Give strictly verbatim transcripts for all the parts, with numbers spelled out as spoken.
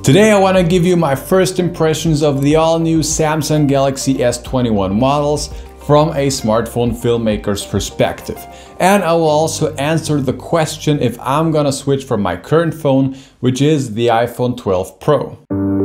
Today I want to give you my first impressions of the all-new Samsung Galaxy S twenty-one models from a smartphone filmmaker's perspective. And I will also answer the question if I'm gonna switch from my current phone, which is the iPhone twelve Pro.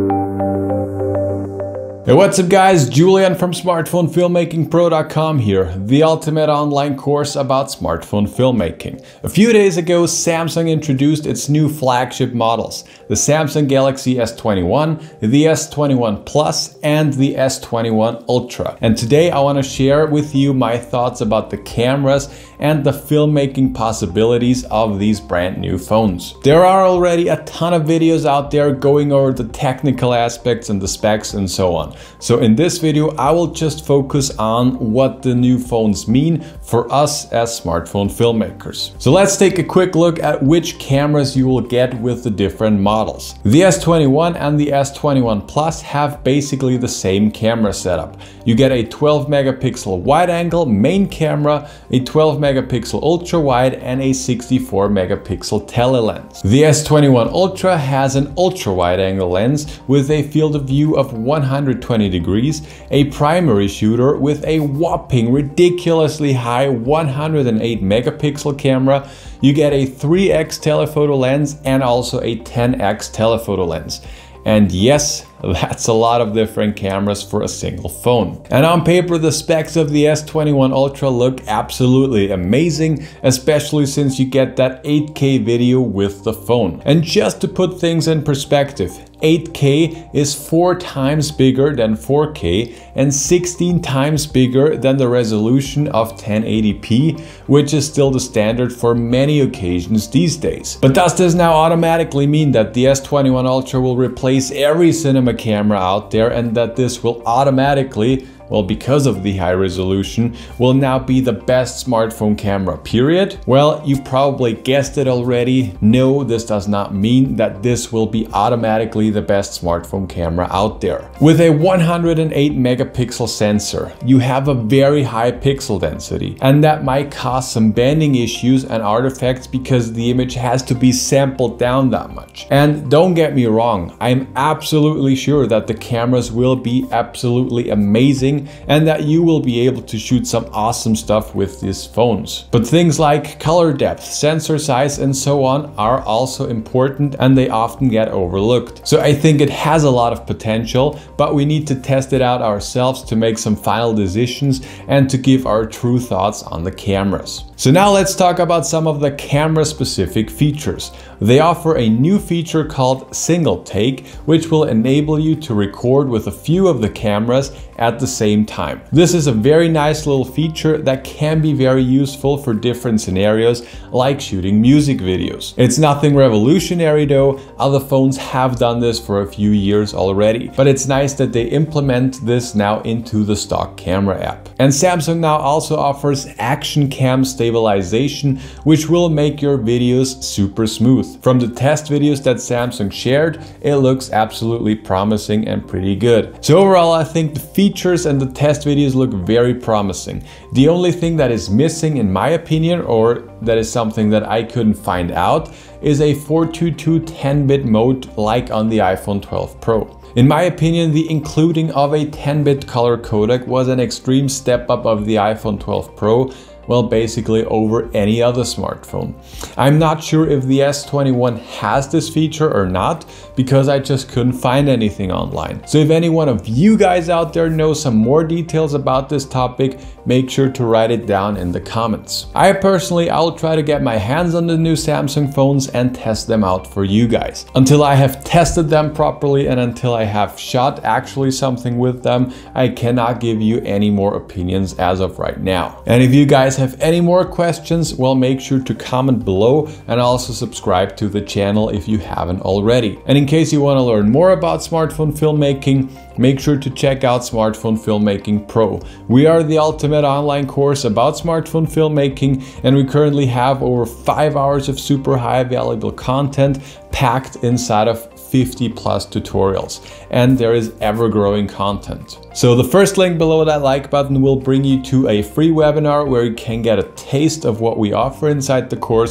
Hey, what's up guys, Julian from smartphone filmmaking pro dot com here, the ultimate online course about smartphone filmmaking. A few days ago, Samsung introduced its new flagship models, the Samsung Galaxy S twenty-one, the S twenty-one Plus, and the S twenty-one Ultra. And today I want to share with you my thoughts about the cameras and the filmmaking possibilities of these brand new phones. There are already a ton of videos out there going over the technical aspects and the specs and so on. So in this video, I will just focus on what the new phones mean for us as smartphone filmmakers. So let's take a quick look at which cameras you will get with the different models. The S twenty-one and the S twenty-one Plus have basically the same camera setup. You get a twelve megapixel wide angle main camera, a twelve megapixel ultra wide, and a sixty-four megapixel tele lens. The S twenty-one Ultra has an ultra wide angle lens with a field of view of one hundred twenty degrees, a primary shooter with a whopping ridiculously high one hundred eight megapixel camera. You get a three X telephoto lens and also a ten X telephoto lens. And yes, that's a lot of different cameras for a single phone. And on paper, the specs of the S twenty-one Ultra look absolutely amazing, especially since you get that eight K video with the phone. And just to put things in perspective, eight K is four times bigger than four K and sixteen times bigger than the resolution of ten eighty p, which is still the standard for many occasions these days. But does this now automatically mean that the S twenty-one Ultra will replace every cinema camera out there and that this will automatically, well, because of the high resolution, will now be the best smartphone camera, period? Well, you probably guessed it already. No, this does not mean that this will be automatically the best smartphone camera out there. With a one hundred eight megapixel sensor, you have a very high pixel density, and that might cause some bending issues and artifacts because the image has to be sampled down that much. And don't get me wrong, I'm absolutely sure that the cameras will be absolutely amazing and that you will be able to shoot some awesome stuff with these phones. But things like color depth, sensor size, and so on are also important, and they often get overlooked. So I think it has a lot of potential, but we need to test it out ourselves to make some final decisions and to give our true thoughts on the cameras. So now let's talk about some of the camera specific features. They offer a new feature called single take, which will enable you to record with a few of the cameras at the same time. This is a very nice little feature that can be very useful for different scenarios like shooting music videos. It's nothing revolutionary though, other phones have done this for a few years already, but it's nice that they implement this now into the stock camera app. And Samsung now also offers action cam stabilization, which will make your videos super smooth. From the test videos that Samsung shared, it looks absolutely promising and pretty good. So overall, I think the features and the test videos look very promising. The only thing that is missing, in my opinion, or that is something that I couldn't find out, is a four two two ten bit mode like on the iPhone twelve Pro. In my opinion, the including of a ten bit color codec was an extreme step up of the iPhone twelve Pro, well, basically over any other smartphone. I'm not sure if the S twenty-one has this feature or not, because I just couldn't find anything online. So if any one of you guys out there knows some more details about this topic, make sure to write it down in the comments. I personally, I'll try to get my hands on the new Samsung phones and test them out for you guys. Until I have tested them properly and until I have shot actually something with them, I cannot give you any more opinions as of right now. And if you guys have any more questions, well, make sure to comment below and also subscribe to the channel if you haven't already. And in case you want to learn more about smartphone filmmaking, make sure to check out Smartphone Filmmaking Pro. We are the ultimate online course about smartphone filmmaking, and we currently have over five hours of super high valuable content packed inside of fifty plus tutorials, and there is ever-growing content. So the first link below that like button will bring you to a free webinar where you can get a taste of what we offer inside the course.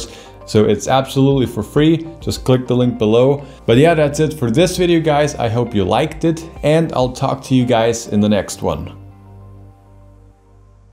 So it's absolutely for free. Just click the link below. But yeah, that's it for this video, guys. I hope you liked it, and I'll talk to you guys in the next one.